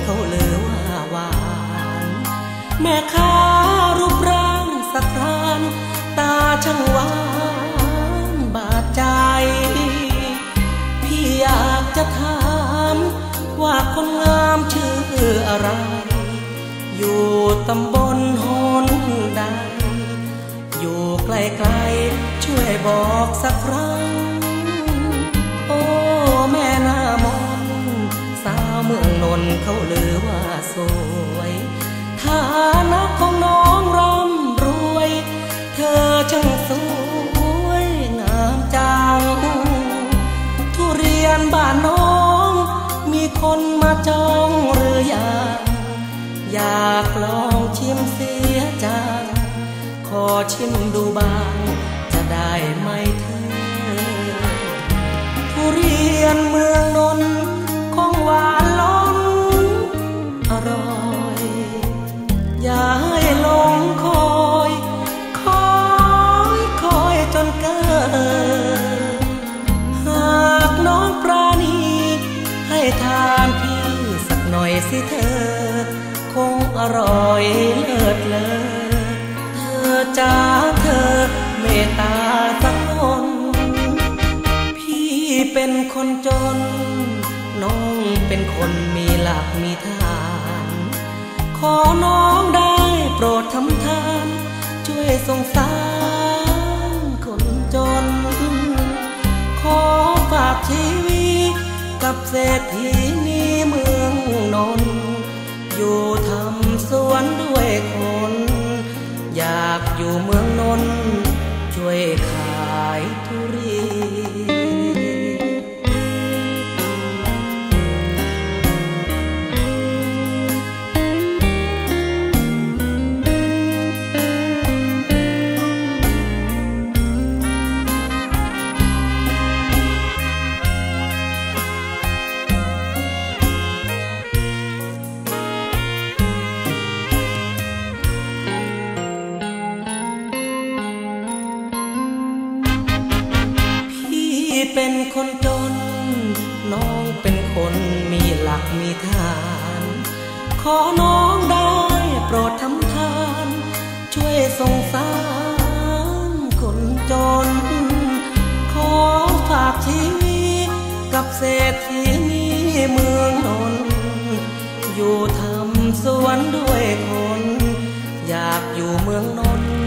เขาลือว่าหวานแม่ค้ารูปร่างสะพรานตาช่างหวานบาดใจพี่อยากจะถามว่าคนงามชื่ออะไรอยู่ตำบลหนใดอยู่ไกลๆช่วยบอกสักครั้งโอ้แม่หน้ามนสาวเมืองนนท์เขาลือว่าสวยฐานะของน้องร่ำรวยเธอช่างสวยงามจังทุเรียนบ้านน้องมีคนมาจองหรือยังอยากลองชิมเสียจังขอชิมดูบ้างจะได้ไหมเธอทุเรียนเมืองนนท์ของหวานล้นอร่อยอย่าให้หลงคอยจนเกินหากน้องปราณีให้ทานพี่สักหน่อยสิเธอคงอร่อยเลิศเลอเธอจ้าเธอเมตตาสักคนพี่เป็นคนจนน้องเป็นคนมีหลักมีฐานขอน้องได้โปรดทำทานช่วยสงสารคนจนขอฝากชีวิตกับเศรษฐีนี้เมืองนนท์อยู่ทำสวนด้วยคนอยากอยู่เมืองนนท์ช่วยขายทุเรียเป็นคนจนน้องเป็นคนมีหลักมีฐานขอน้องได้โปรดทำทานช่วยสงสารคนจนขอฝากชีวิตกับเศรษฐีนี้เมืองนนท์อยู่ทำสวนด้วยคนอยากอยู่เมืองนนท์